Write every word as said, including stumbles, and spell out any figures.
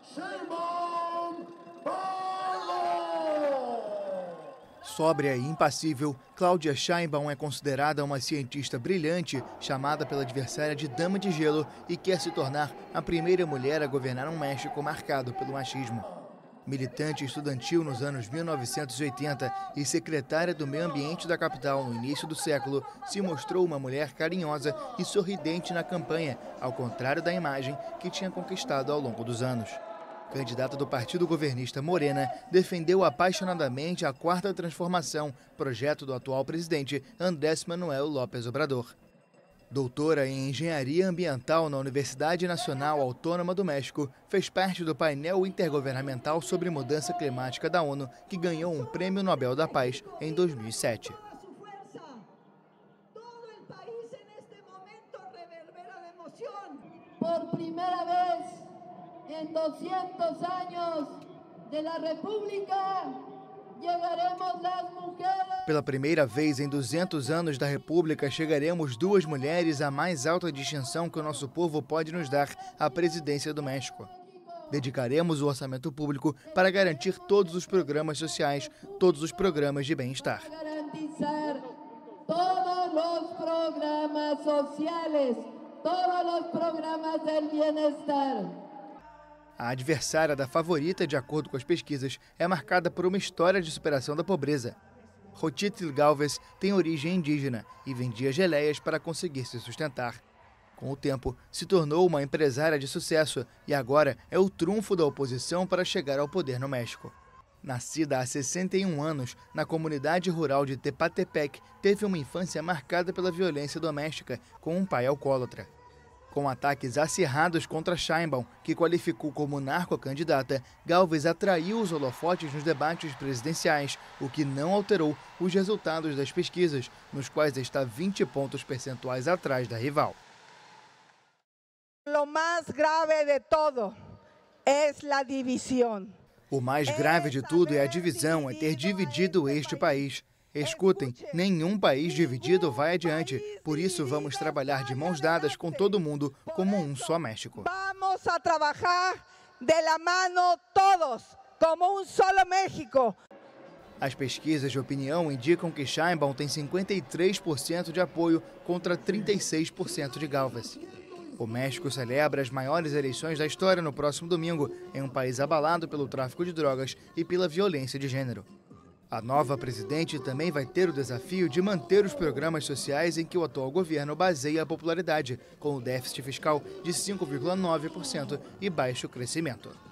Sóbria e impassível, Cláudia Sheinbaum é considerada uma cientista brilhante, chamada pela adversária de Dama de Gelo, e quer se tornar a primeira mulher a governar um México marcado pelo machismo. Militante estudantil nos anos mil novecentos e oitenta e secretária do Meio Ambiente da capital no início do século, se mostrou uma mulher carinhosa e sorridente na campanha, ao contrário da imagem que tinha conquistado ao longo dos anos. Candidata do partido governista Morena, defendeu apaixonadamente a Quarta Transformação, projeto do atual presidente Andrés Manuel López Obrador. Doutora em Engenharia Ambiental na Universidade Nacional Autônoma do México, fez parte do painel intergovernamental sobre mudança climática da ONU, que ganhou um Prêmio Nobel da Paz em dois mil e sete. Por primeira vez em duzentos anos da República, chegaremos as mulheres. Pela primeira vez em duzentos anos da República, chegaremos duas mulheres à mais alta distinção que o nosso povo pode nos dar, a presidência do México. Dedicaremos o orçamento público para garantir todos os programas sociais, todos os programas de bem-estar. Garantizar todos os programas sociais, todos os programas de bem-estar. A adversária da favorita, de acordo com as pesquisas, é marcada por uma história de superação da pobreza. Xochitl Gálvez tem origem indígena e vendia geleias para conseguir se sustentar. Com o tempo, se tornou uma empresária de sucesso e agora é o trunfo da oposição para chegar ao poder no México. Nascida há sessenta e um anos, na comunidade rural de Tepatepec, teve uma infância marcada pela violência doméstica, com um pai alcoólatra. Com ataques acirrados contra Sheinbaum, que qualificou como narco-candidata, Gálvez atraiu os holofotes nos debates presidenciais, o que não alterou os resultados das pesquisas, nos quais está vinte pontos percentuais atrás da rival. O mais grave de todo é a divisão. O mais grave de tudo é a divisão, é ter dividido este país. Escutem, nenhum país dividido vai adiante, por isso vamos trabalhar de mãos dadas com todo mundo como um só México. Vamos a trabalhar de la mano todos, como um só México. As pesquisas de opinião indicam que Sheinbaum tem cinquenta e três por cento de apoio contra trinta e seis por cento de Gálvez. O México celebra as maiores eleições da história no próximo domingo, em um país abalado pelo tráfico de drogas e pela violência de gênero. A nova presidente também vai ter o desafio de manter os programas sociais em que o atual governo baseia a popularidade, com o déficit fiscal de cinco vírgula nove por cento e baixo crescimento.